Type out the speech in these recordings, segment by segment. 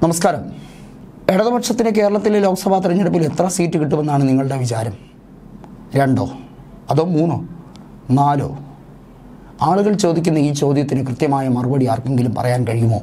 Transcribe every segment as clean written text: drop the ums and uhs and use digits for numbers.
നമസ്കാരം. ഇടതുപക്ഷത്തിന് കേരളത്തിലെ ലോക്സഭാ തെരഞ്ഞെടുപ്പിൽ എത്ര സീറ്റ് കിട്ടുമെന്നാണ് നിങ്ങളുടെ വിചാരം? 2 അതോ 3 4? ആളുകൾ ചോദിക്കുന്ന ഈ ചോദ്യത്തിന് കൃത്യമായ മറുപടി ആർക്കെങ്കിലും പറയാൻ കഴിയുമോ?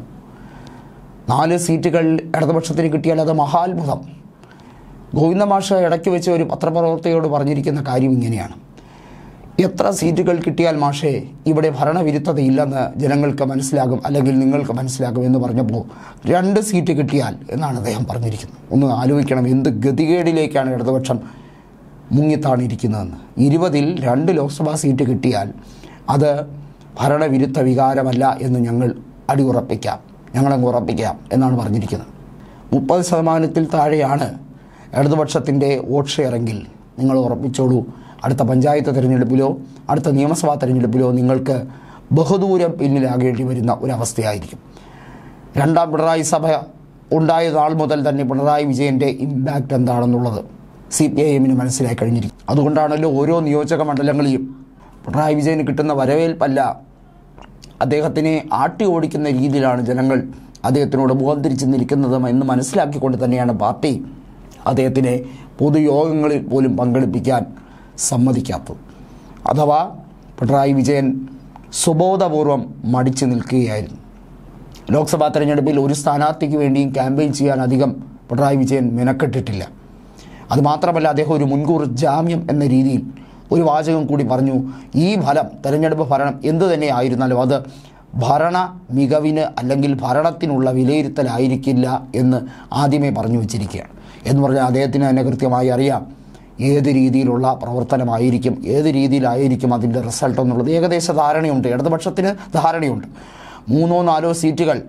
4 സീറ്റുകൾ ഇടതുപക്ഷത്തിന് കിട്ടിയാൽ അത് മഹാത്ഭുതം. ഗോവിന്ദ മാഷ് ഇടയ്ക്ക് വെച്ച് ഒരു പത്രപ്രവർത്തകയോട് പറഞ്ഞിരിക്കുന്ന കാര്യം ഇങ്ങനെയാണ്: എത്ര സീറ്റുകൾ കിട്ടിയാൽ മാഷേ ഇവിടെ ഭരണവിരുദ്ധതയില്ലെന്ന് ജനങ്ങൾക്ക് മനസ്സിലാകും, അല്ലെങ്കിൽ നിങ്ങൾക്ക് മനസ്സിലാകും എന്ന് പറഞ്ഞപ്പോൾ 2 സീറ്റ് കിട്ടിയാൽ എന്നാണ് അദ്ദേഹം പറഞ്ഞിരിക്കുന്നത്. ഒന്ന് ആലോചിക്കണം, എന്ത് ഗതികേടിലേക്കാണ് ഇടതുപക്ഷം മുങ്ങിത്താണിരിക്കുന്നതെന്ന്. 20-ൽ 2 ലോക്സഭാ സീറ്റ് കിട്ടിയാൽ അത് ഭരണവിരുദ്ധ വികാരമല്ല എന്ന് ഞങ്ങളങ്ങ് ഉറപ്പിക്കാം എന്നാണ് പറഞ്ഞിരിക്കുന്നത്. 30% താഴെയാണ് ഇടതുപക്ഷത്തിൻ്റെ വോട്ട് ഷെയറെങ്കിൽ നിങ്ങൾ ഉറപ്പിച്ചോളൂ, അടുത്ത പഞ്ചായത്ത് തിരഞ്ഞെടുപ്പിലോ അടുത്ത നിയമസഭാ തിരഞ്ഞെടുപ്പിലോ നിങ്ങൾക്ക് ബഹുദൂരം പിന്നിലാകേണ്ടി വരുന്ന ഒരവസ്ഥയായിരിക്കും. 2ാം പിണറായി സഭ ഉണ്ടായ നാൾ മുതൽ തന്നെ പിണറായി വിജയൻ്റെ ഇമ്പാക്റ്റ് എന്താണെന്നുള്ളത് CPIM മനസ്സിലായി കഴിഞ്ഞിരിക്കും. അതുകൊണ്ടാണല്ലോ ഓരോ നിയോജക മണ്ഡലങ്ങളിലും പിണറായി വിജയന് കിട്ടുന്ന വരവേൽപ്പല്ല, അദ്ദേഹത്തിനെ ആട്ടി ഓടിക്കുന്ന രീതിയിലാണ് ജനങ്ങൾ അദ്ദേഹത്തിനോട് മുഖം തിരിച്ച് നിൽക്കുന്നത് എന്ന് മനസ്സിലാക്കിക്കൊണ്ട് തന്നെയാണ് പാർട്ടി അദ്ദേഹത്തിനെ പൊതുയോഗങ്ങളിൽ പോലും പങ്കെടുപ്പിക്കാൻ സമ്മതിക്കാത്തത്. അഥവാ പിണറായി വിജയൻ സ്വബോധപൂർവം മടിച്ചു നിൽക്കുകയായിരുന്നു. ലോക്സഭാ തെരഞ്ഞെടുപ്പിൽ ഒരു സ്ഥാനാർത്ഥിക്ക് വേണ്ടിയും ക്യാമ്പയിൻ ചെയ്യാൻ അധികം പിണറായി വിജയൻ മെനക്കെട്ടിട്ടില്ല. അതുമാത്രമല്ല, അദ്ദേഹം ഒരു മുൻകൂർ ജാമ്യം എന്ന രീതിയിൽ ഒരു വാചകം കൂടി പറഞ്ഞു: ഈ തെരഞ്ഞെടുപ്പ് ഭരണം എന്തു തന്നെ ആയിരുന്നാലും അത് ഭരണ മികവിന് അല്ലെങ്കിൽ ഭരണത്തിനുള്ള വിലയിരുത്തലായിരിക്കില്ല എന്ന് ആദ്യമേ പറഞ്ഞു വച്ചിരിക്കുകയാണ്. എന്ന് പറഞ്ഞാൽ അദ്ദേഹത്തിന് തന്നെ കൃത്യമായി അറിയാം ഏത് രീതിയിലുള്ള പ്രവർത്തനമായിരിക്കും, ഏത് രീതിയിലായിരിക്കും അതിൻ്റെ റിസൾട്ട് എന്നുള്ളത് ഏകദേശ ധാരണയുണ്ട്. ഇടതുപക്ഷത്തിന് ധാരണയുണ്ട്. 3 4 സീറ്റുകൾ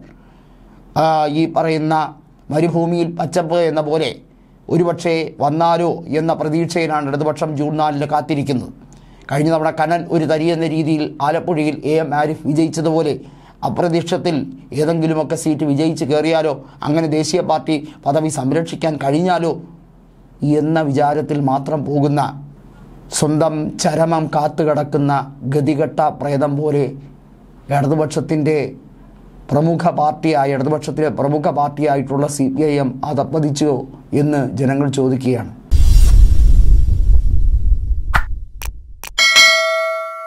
ഈ പറയുന്ന മരുഭൂമിയിൽ പച്ചപ്പ് എന്ന പോലെ ഒരുപക്ഷെ വന്നാലോ എന്ന പ്രതീക്ഷയിലാണ് ഇടതുപക്ഷം ജൂൺ 4 കാത്തിരിക്കുന്നത്. കഴിഞ്ഞ തവണ കനൽ ഒരു തരി എന്ന രീതിയിൽ ആലപ്പുഴയിൽ AM ആരിഫ് വിജയിച്ചതുപോലെ അപ്രതീക്ഷത്തിൽ ഏതെങ്കിലുമൊക്കെ സീറ്റ് വിജയിച്ച് കയറിയാലോ, അങ്ങനെ ദേശീയ പാർട്ടി പദവി സംരക്ഷിക്കാൻ കഴിഞ്ഞാലോ എന്ന വിചാരത്തിൽ മാത്രം പോകുന്ന, സ്വന്തം ചരമം കാത്തുകിടക്കുന്ന ഗതികെട്ട പ്രേതം പോലെ ഇടതുപക്ഷത്തിലെ പ്രമുഖ പാർട്ടിയായിട്ടുള്ള CPIM അതപ്പതിച്ചോ എന്ന് ജനങ്ങൾ ചോദിക്കുകയാണ്.